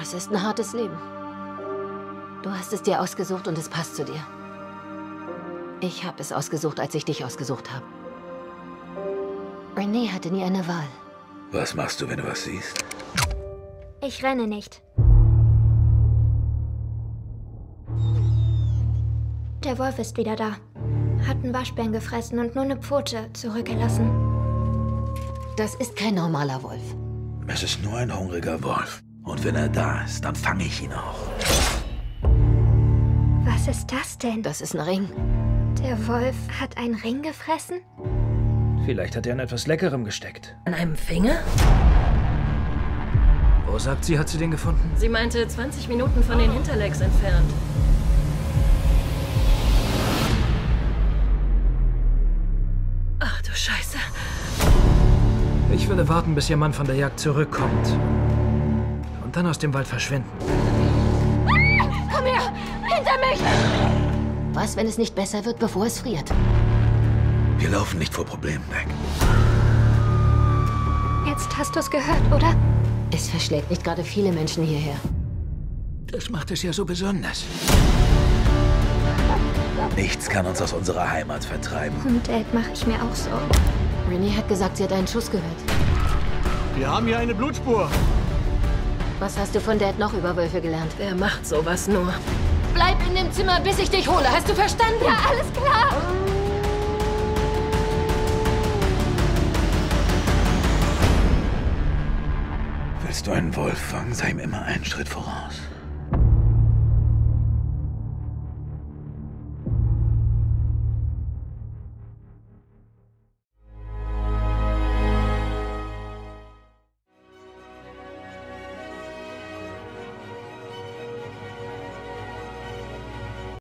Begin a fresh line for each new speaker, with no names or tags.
Das ist ein hartes Leben. Du hast es dir ausgesucht und es passt zu dir. Ich habe es ausgesucht, als ich dich ausgesucht habe. Renee hatte nie eine Wahl.
Was machst du, wenn du was siehst?
Ich renne nicht. Der Wolf ist wieder da. Hat einen Waschbären gefressen und nur eine Pfote zurückgelassen.
Das ist kein normaler Wolf.
Es ist nur ein hungriger Wolf. Und wenn er da ist, dann fange ich ihn auch.
Was ist das denn?
Das ist ein Ring.
Der Wolf hat einen Ring gefressen?
Vielleicht hat er in etwas Leckerem gesteckt.
An einem Finger?
Wo sagt sie, hat sie den gefunden?
Sie meinte 20 Minuten von den Hinterlegs entfernt. Ach du Scheiße.
Ich würde warten, bis ihr Mann von der Jagd zurückkommt. Und dann aus dem Wald verschwinden.
Komm her! Hinter mich!
Was, wenn es nicht besser wird, bevor es friert?
Wir laufen nicht vor Problemen weg.
Jetzt hast du es gehört, oder?
Es verschlägt nicht gerade viele Menschen hierher.
Das macht es ja so besonders. Nichts kann uns aus unserer Heimat vertreiben.
Und Dad mache ich mir auch so.
Renee hat gesagt, sie hat einen Schuss gehört.
Wir haben hier eine Blutspur.
Was hast du von Dad noch über Wölfe gelernt?
Wer macht sowas nur?
Bleib in dem Zimmer, bis ich dich hole. Hast du verstanden?
Ja, alles klar!
Willst du einen Wolf fangen, sei ihm immer einen Schritt voraus.